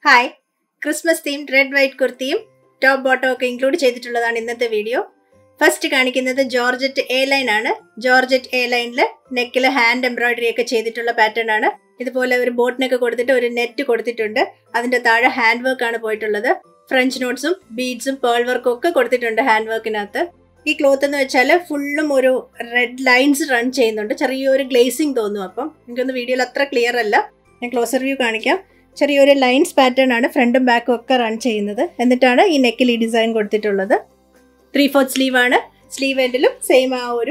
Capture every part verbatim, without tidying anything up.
Hi, Christmas themed red white kurtiyum top bottom ഒക്കെ include ചെയ്തിട്ടുള്ളതാണ് ഇന്നത്തെ വീഡിയോ. ഫസ്റ്റ് കാണിക്കുന്നത് ജോർജറ്റ് എ ലൈൻ ആണ്. ജോർജറ്റ് എ ലൈനിൽ നെക്കിൽ ഹാൻഡ് എംബ്രോയിഡറി ഒക്കെ ചെയ്തിട്ടുള്ള പാറ്റേൺ ആണ്. ഇതുപോലെ ഒരു ബോട്ടിനൊക്കെ കൊടുത്തിട്ട് ഒരു നെറ്റ് കൊടുത്തിട്ടുണ്ട്. അതിന്റെ താഴെ ഹാൻഡ് വർക്ക് ആണ് പോയിട്ടുള്ളത്. ഫ്രഞ്ച് നോട്ട്സും ബീഡ്സും പേൾ വർക്കും ഒക്കെ കൊടുത്തിട്ടുണ്ട് ഹാൻഡ് വർക്കിനകത്ത്. ഈ ക്ലോത്ത് എന്ന് വെച്ചാൽ ഫുള്ളും ഒരു റെഡ് ലൈൻസ് റൺ ചെയ്യുന്നുണ്ട്. ചെറിയൊരു ഗ്ലേസിങ് തോന്നും. അപ്പം എനിക്കൊന്ന് വീഡിയോയിൽ അത്ര ക്ലിയർ അല്ല. ഞാൻ ക്ലോസർ വ്യൂ കാണിക്കാം. ചെറിയൊരു ലൈൻസ് പാറ്റേൺ ആണ് ഫ്രണ്ടും ബാക്കും ഒക്കെ റൺ ചെയ്യുന്നത്. എന്നിട്ടാണ് ഈ നെക്കിൽ ഈ ഡിസൈൻ കൊടുത്തിട്ടുള്ളത്. ത്രീ ഫോർത്ത് സ്ലീവ് ആണ്. സ്ലീവ് എൻഡിലും സെയിം ആ ഒരു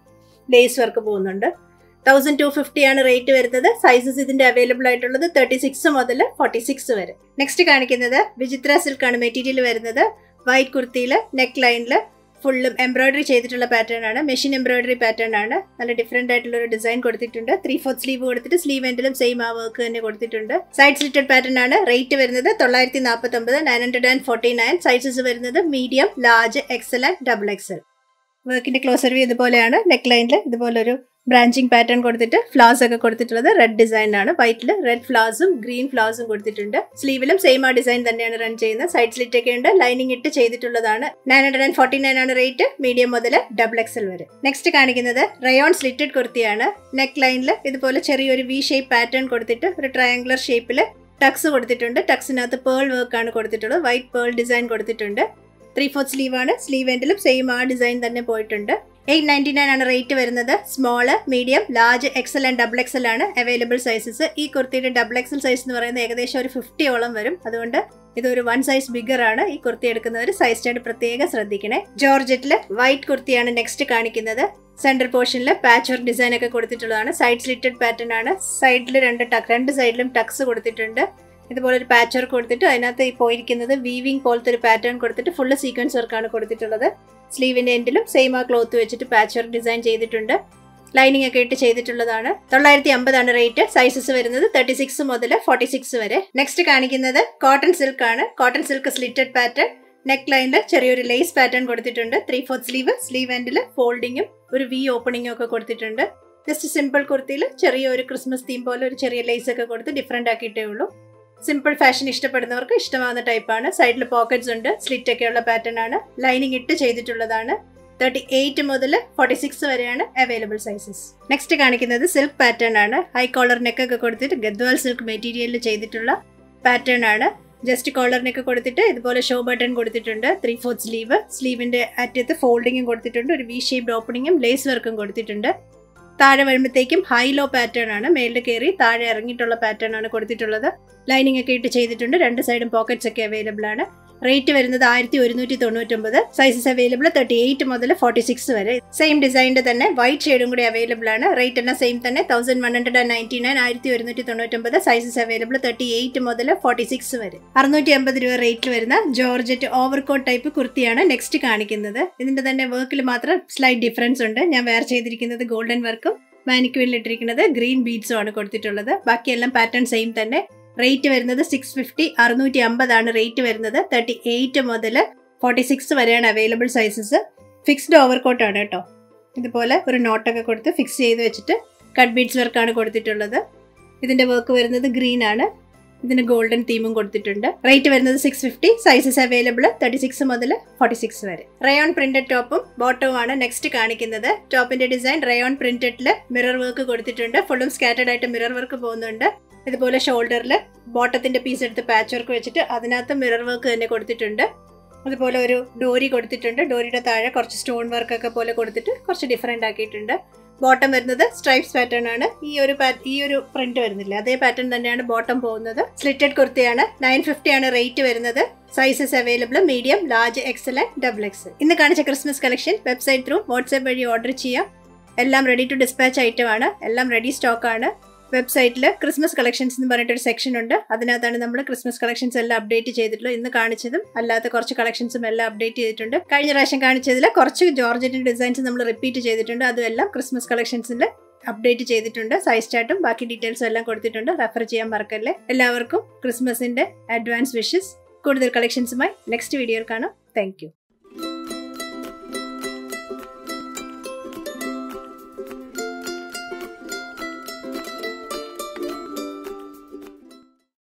ലേസ് വർക്ക് പോകുന്നുണ്ട്. തൗസൻഡ് ടു ഫിഫ്റ്റി ആണ് റേറ്റ് വരുന്നത്. സൈസസ് ഇതിന്റെ അവൈലബിൾ ആയിട്ടുള്ളത് തേർട്ടി സിക്സ് മുതൽ ഫോർട്ടി സിക്സ് വരെ. നെക്സ്റ്റ് കാണിക്കുന്നത് വിചിത്ര സിൽക്ക് ആണ് മെറ്റീരിയൽ വരുന്നത്. വൈറ്റ് കുർത്തിയിൽ നെക്ക് ലൈനിൽ ഫുള്ളും എംബ്രോയിഡറി ചെയ്തിട്ടുള്ള പാറ്റേൺ ആണ്. മെഷീൻ എംബ്രോയിഡറി പാറ്റേൺ ആണ്. നല്ല ഡിഫറെന്റ് ആയിട്ടുള്ള ഒരു ഡിസൈൻ കൊടുത്തിട്ടുണ്ട്. ത്രീ ഫോർത്ത് സ്ലീവ് കൊടുത്തിട്ട് സ്ലീവ് എൻഡിലും സെയിം ആ വർക്ക് തന്നെ കൊടുത്തിട്ടുണ്ട്. സൈഡ് സ്ലിറ്റഡ് പാറ്റേൺ ആണ്. റേറ്റ് വരുന്നത് തൊള്ളായിരത്തി നാൽപ്പത്തി ഒമ്പത് nine hundred and forty nine. Sizes വരുന്നത് medium, large, XL and double XL. വർക്കിന്റെ ക്ലോസർ വ്യൂ ഇതുപോലെയാണ്. നെക്ക് ലൈനിൽ ഇതുപോലെ ഒരു ബ്രാഞ്ചിങ് പാറ്റേൺ കൊടുത്തിട്ട് ഫ്ലവേഴ്സ് ഒക്കെ കൊടുത്തിട്ടുള്ളത് റെഡ് ഡിസൈൻ ആണ്. വൈറ്റിൽ റെഡ് ഫ്ലവേഴ്സും ഗ്രീൻ ഫ്ലവേഴ്സും കൊടുത്തിട്ടുണ്ട്. സ്ലീവിലും സെയിം ആ ഡിസൈൻ തന്നെയാണ് റൺ ചെയ്യുന്നത്. സൈഡ് സ്ലിറ്റ് ഒക്കെ ഉണ്ട്. ലൈനിങ് ഇട്ട് ചെയ്തിട്ടുള്ളതാണ്. Nine hundred and forty nine ആണ് റേറ്റ്, മീഡിയം മുതൽ ഡബിൾ എക്സൽ വരെ. നെക്സ്റ്റ് കാണിക്കുന്നത് റയോൺ സ്ലിറ്റഡ് കുർത്തിയാണ്. നെക്ക് ലൈനിൽ ഇതുപോലെ ചെറിയൊരു വി ഷേപ്പ് പാറ്റേൺ കൊടുത്തിട്ട് ഒരു ട്രയാങ്കുലർ ഷേപ്പിൽ ടക്സ് കൊടുത്തിട്ടുണ്ട്. ടക്സിനകത്ത് പേൾ വർക്ക് ആണ് കൊടുത്തിട്ടുള്ളത്. വൈറ്റ് പേൾ ഡിസൈൻ കൊടുത്തിട്ടുണ്ട്. ത്രീ ഫോർത്ത് സ്ലീവ് ആണ്. സ്ലീവ് എൻഡിലും സെയിം ആ ഡിസൈൻ തന്നെ പോയിട്ടുണ്ട്. എയ്റ്റ് നയൻറ്റി നയൻ ആണ് റേറ്റ് വരുന്നത്. Small, medium, large, XL and double XL ആണ് അവൈലബിൾ സൈസസ്. ഈ കുർത്തിയുടെ ഡബിൾ എക്സൽ സൈസ് എന്ന് പറയുന്നത് ഏകദേശം ഒരു ഫിഫ്റ്റിയോളം വരും. അതുകൊണ്ട് ഇതൊരു വൺ സൈസ് ബിഗർ ആണ്. ഈ കുർത്തി എടുക്കുന്നവർ സൈസ് ചാർട്ട് പ്രത്യേകം ശ്രദ്ധിക്കണേ. ജോർജറ്റില് വൈറ്റ് കുർത്തിയാണ് നെക്സ്റ്റ് കാണിക്കുന്നത്. സെന്റർ പോർഷനിൽ പാച്ച് വർക്ക് ഡിസൈൻ ഒക്കെ കൊടുത്തിട്ടുള്ളതാണ്. സൈഡ് സ്ലിറ്റഡ് പാറ്റേൺ ആണ്. സൈഡിൽ രണ്ട് ടക്ക് രണ്ട് സൈഡിലും ടക്സ് കൊടുത്തിട്ടുണ്ട്. ഇതുപോലെ ഒരു പാച്ച് വർക്ക് കൊടുത്തിട്ട് അതിനകത്ത് പോയിരിക്കുന്നത് വീവിംഗ് പോലത്തെ ഒരു പാറ്റേൺ കൊടുത്തിട്ട് ഫുള്ള് സീക്വൻസ് വർക്കാണ് കൊടുത്തിട്ടുള്ളത്. സ്ലീവിന്റെ എൻഡിലും സെയിം ആ ക്ലോത്ത് വെച്ചിട്ട് പാച്ച് വർക്ക് ഡിസൈൻ ചെയ്തിട്ടുണ്ട്. ലൈനിങ് ഒക്കെ ഇട്ട് ചെയ്തിട്ടുള്ളതാണ്. തൊള്ളായിരത്തി അമ്പതാണ് റേറ്റ്. സൈസസ് വരുന്നത് തേർട്ടി സിക്സ് മുതൽ ഫോർട്ടി സിക്സ് വരെ. നെക്സ്റ്റ് കാണിക്കുന്നത് കോട്ടൺ സിൽക്ക് ആണ്. Cotton silk slitted pattern. Neck ലൈനിൽ ചെറിയൊരു ലേസ് പാറ്റേൺ കൊടുത്തിട്ടുണ്ട്. Three fourth sleeve. സ്ലീവ് എൻഡിൽ ഫോൾഡിങ്ങും ഒരു വി ഓപ്പണിങ്ങും ഒക്കെ കൊടുത്തിട്ടുണ്ട്. ജസ്റ്റ് സിമ്പിൾ കുർത്തിയിൽ ചെറിയൊരു ക്രിസ്മസ് തീം പോലെ ഒരു ചെറിയ ലേസ് ഒക്കെ കൊടുത്ത് ഡിഫറെന്റ് ആക്കിയിട്ടേ ഉള്ളൂ. സിമ്പിൾ ഫാഷൻ ഇഷ്ടപ്പെടുന്നവർക്ക് ഇഷ്ടമാകുന്ന ടൈപ്പാണ്. സൈഡിൽ പോക്കറ്റ്സ് ഉണ്ട്. സ്ലിറ്റ് ഒക്കെയുള്ള പാറ്റേൺ ആണ്. ലൈനിങ് ഇട്ട് ചെയ്തിട്ടുള്ളതാണ്. തേർട്ടി എയ്റ്റ് മുതൽ ഫോർട്ടി സിക്സ് വരെയാണ് അവൈലബിൾ സൈസസ്. നെക്സ്റ്റ് കാണിക്കുന്നത് സിൽക്ക് പാറ്റേൺ ആണ്. ഹൈ കോളർ നെക്ക് ഒക്കെ കൊടുത്തിട്ട് ഗദ്വാൾ സിൽക്ക് മെറ്റീരിയലിൽ ചെയ്തിട്ടുള്ള പാറ്റേൺ ആണ്. ജസ്റ്റ് കോളർ നെക്ക് കൊടുത്തിട്ട് ഇതുപോലെ ഷോ ബട്ടൺ കൊടുത്തിട്ടുണ്ട്. Three fourth sleeve. സ്ലീവിന്റെ അറ്റത്ത് ഫോൾഡിങ്ങും കൊടുത്തിട്ടുണ്ട്. ഒരു വി ഷേപ്ഡ് ഓപ്പണിങ്ങും ലേസ് വർക്കും കൊടുത്തിട്ടുണ്ട്. താഴെ വരുമ്പോഴത്തേക്കും ഹൈ ലോ പാറ്റേൺ ആണ്. മേളിൽ കയറി താഴെ ഇറങ്ങിയിട്ടുള്ള പാറ്റേൺ ആണ് കൊടുത്തിട്ടുള്ളത്. ലൈനിങ് ഒക്കെ ഇട്ട് ചെയ്തിട്ടുണ്ട്. രണ്ട് സൈഡും പോക്കറ്റ്സ് ഒക്കെ അവൈലബിൾ ആണ്. റേറ്റ് വരുന്നത് ആയിരത്തി ഒരുന്നൂറ്റി തൊണ്ണൂറ്റൊമ്പത്. സൈസസ് അവൈലബിൾ തേർട്ടി എയ്റ്റ് മുതൽ ഫോർട്ടി സിക്സ് വരെ. സെയിം ഡിസൈനിന്റെ തന്നെ വൈറ്റ് ഷെയ്ഡും കൂടി അവൈലബിൾ ആണ്. റേറ്റ് എല്ലാം സെയിം തന്നെ. Thousand one hundred and ninety nine ആയിരത്തി ഒരുന്നൂറ്റി തൊണ്ണൂറ്റൊമ്പത്. സൈസസ് അവൈലബിൾ തേർട്ടി എയ്റ്റ് മുതൽ ഫോർട്ടി സിക്സ് വരെ. അറുന്നൂറ്റി അമ്പത് രൂപ റേറ്റിൽ വരുന്ന ജോർജറ്റ് ഓവർകോട്ട് ടൈപ്പ് കുർത്തിയാണ് നെക്സ്റ്റ് കാണിക്കുന്നത്. ഇതിന്റെ തന്നെ വർക്കിൽ മാത്രം സ്ലൈറ്റ് ഡിഫറൻസ് ഉണ്ട്. ഞാൻ വെയർ ചെയ്തിരിക്കുന്നത് ഗോൾഡൻ വർക്കും മാനിക്യൂറിൽ ഇട്ടിരിക്കുന്നത് ഗ്രീൻ ബീഡ്സും ആണ് കൊടുത്തിട്ടുള്ളത്. ബാക്കിയെല്ലാം പാറ്റേൺ സെയിം തന്നെ. റേറ്റ് വരുന്നത് സിക്സ് ഫിഫ്റ്റി. അറുന്നൂറ്റി അമ്പതാണ് റേറ്റ് വരുന്നത്. തേർട്ടി എയ്റ്റ് മുതൽ ഫോർട്ടി സിക്സ് വരെയാണ് അവൈലബിൾ സൈസസ്. ഫിക്സ്ഡ് ഓവർകോട്ട് ആണ് കേട്ടോ. ഇതുപോലെ ഒരു നോട്ടൊക്കെ കൊടുത്ത് ഫിക്സ് ചെയ്ത് വെച്ചിട്ട് കട്ട് ബീഡ്സ് വർക്കാണ് കൊടുത്തിട്ടുള്ളത്. ഇതിന്റെ വർക്ക് വരുന്നത് ഗ്രീൻ ആണ്. ഇതിന് ഗോൾഡൻ തീമും കൊടുത്തിട്ടുണ്ട്. റേറ്റ് വരുന്നത് six fifty. Sizes available thirty six മുതൽ ഫോർട്ടി സിക്സ് വരെ. റയോൺ പ്രിന്റഡ് ടോപ്പും ബോട്ടവും ആണ് നെക്സ്റ്റ് കാണിക്കുന്നത്. ടോപ്പിന്റെ ഡിസൈൻ റയോൺ പ്രിന്റഡില് മിറർ വർക്ക് കൊടുത്തിട്ടുണ്ട്. ഫുള്ളും സ്കാറ്റേഡ് ആയിട്ട് മിറർ വർക്ക് പോകുന്നുണ്ട്. ഇതുപോലെ ഷോൾഡറിൽ ബോട്ടത്തിന്റെ പീസ് എടുത്ത് പാച്ച് വർക്ക് വെച്ചിട്ട് അതിനകത്ത് മിറർ വർക്ക് തന്നെ കൊടുത്തിട്ടുണ്ട്. അതുപോലെ ഒരു ഡോരി കൊടുത്തിട്ടുണ്ട്. ഡോരിയുടെ താഴെ കുറച്ച് സ്റ്റോൺ വർക്ക് ഒക്കെ പോലെ കൊടുത്തിട്ട് കുറച്ച് ഡിഫറെന്റ് ആക്കിയിട്ടുണ്ട്. ബോട്ടം വരുന്നത് സ്ട്രൈപ്സ് പാറ്റേൺ ആണ്. ഈ ഒരു ഈ ഒരു പ്രിന്റ് വരുന്നില്ല, അതേ പാറ്റേൺ തന്നെയാണ് ബോട്ടം പോകുന്നത്. സ്ലിറ്റഡ് കുർത്തിയാണ്. നയൻ ഫിഫ്റ്റി ആണ് റേറ്റ് വരുന്നത്. Sizes available medium, large, XL and double XL. ഇന്ന് കാണിച്ച Christmas collection website through WhatsApp വഴി ഓർഡർ ചെയ്യാം. എല്ലാം റെഡി ടു ഡിസ്പാച്ച് ഐറ്റം ആണ്. എല്ലാം റെഡി സ്റ്റോക്ക് ആണ്. വെബ്സൈറ്റിൽ ക്രിസ്മസ് കളക്ഷൻസ് എന്ന് പറഞ്ഞിട്ടൊരു സെക്ഷൻ ഉണ്ട്. അതിനകത്താണ് നമ്മൾ ക്രിസ്മസ് കളക്ഷൻസ് എല്ലാം അപ്ഡേറ്റ് ചെയ്തിട്ടുള്ളത്. ഇന്ന് കാണിച്ചതും അല്ലാത്ത കുറച്ച് കളക്ഷൻസും എല്ലാം അപ്ഡേറ്റ് ചെയ്തിട്ടുണ്ട്. കഴിഞ്ഞ പ്രാവശ്യം കാണിച്ചതിൽ കുറച്ച് ജോർജറ്റിന്റെ ഡിസൈൻസ് നമ്മൾ റിപ്പീറ്റ് ചെയ്തിട്ടുണ്ട്. അതും എല്ലാം ക്രിസ്മസ് കളക്ഷൻസിൽ അപ്ഡേറ്റ് ചെയ്തിട്ടുണ്ട്. സൈസ് ചാർട്ടും ബാക്കി ഡീറ്റെയിൽസും എല്ലാം കൊടുത്തിട്ടുണ്ട്. റെഫർ ചെയ്യാൻ മറക്കല്ലേ. എല്ലാവർക്കും ക്രിസ്മസിന്റെ അഡ്വാൻസ് വിഷസ്. കൂടുതൽ കളക്ഷൻസുമായി നെക്സ്റ്റ് വീഡിയോയിൽ കാണാം. Thank U.